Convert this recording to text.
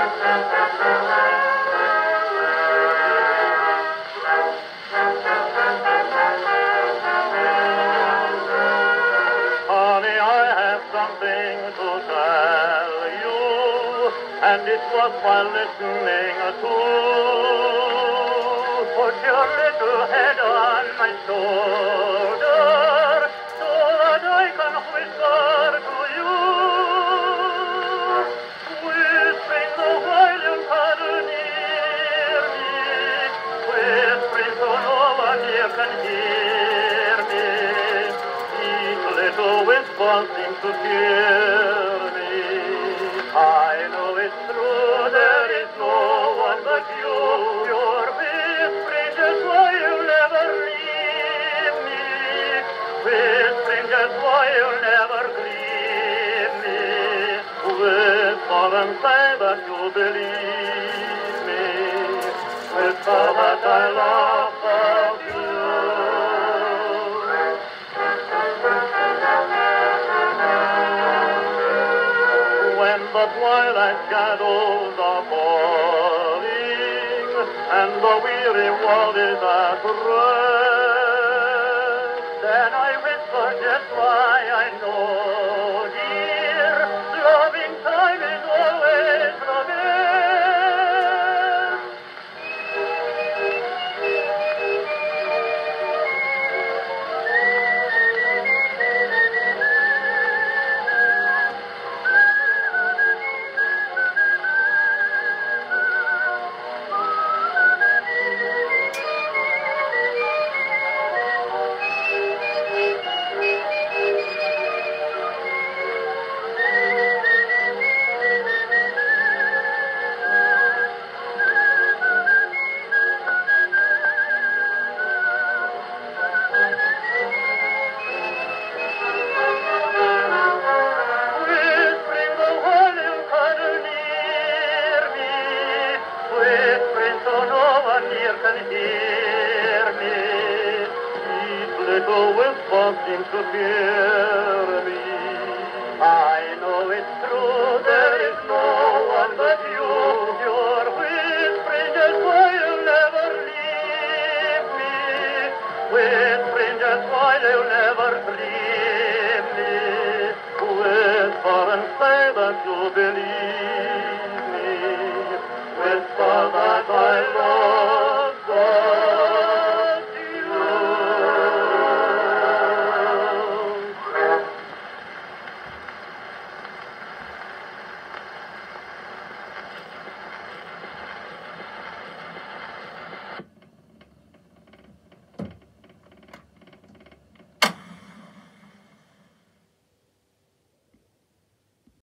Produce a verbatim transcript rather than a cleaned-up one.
Honey, I have something to tell you, and it was while listening to. Put your little head on my shoulder, so that I can whisper to you. Whispering the while you cuddle near me, whispering so no one here can hear me. Each little whisper seems to cheer me. I know it's true, there is no one but you. Your whispering just why you'll never leave me. Whispering just why you'll never leave me. Whisper and say that you believe me. Whisper that I love you. When the twilight shadows are falling and the weary world is at rest, then I whisper just why I know, dear, loving time is always the best. Can hear me. Each little whisper seems to hear me. I know it's true, there is no one but you. Your whispering just why you'll never leave me. Whispering just why you'll never leave me. Whisper and say that you believe me. Whisper that I love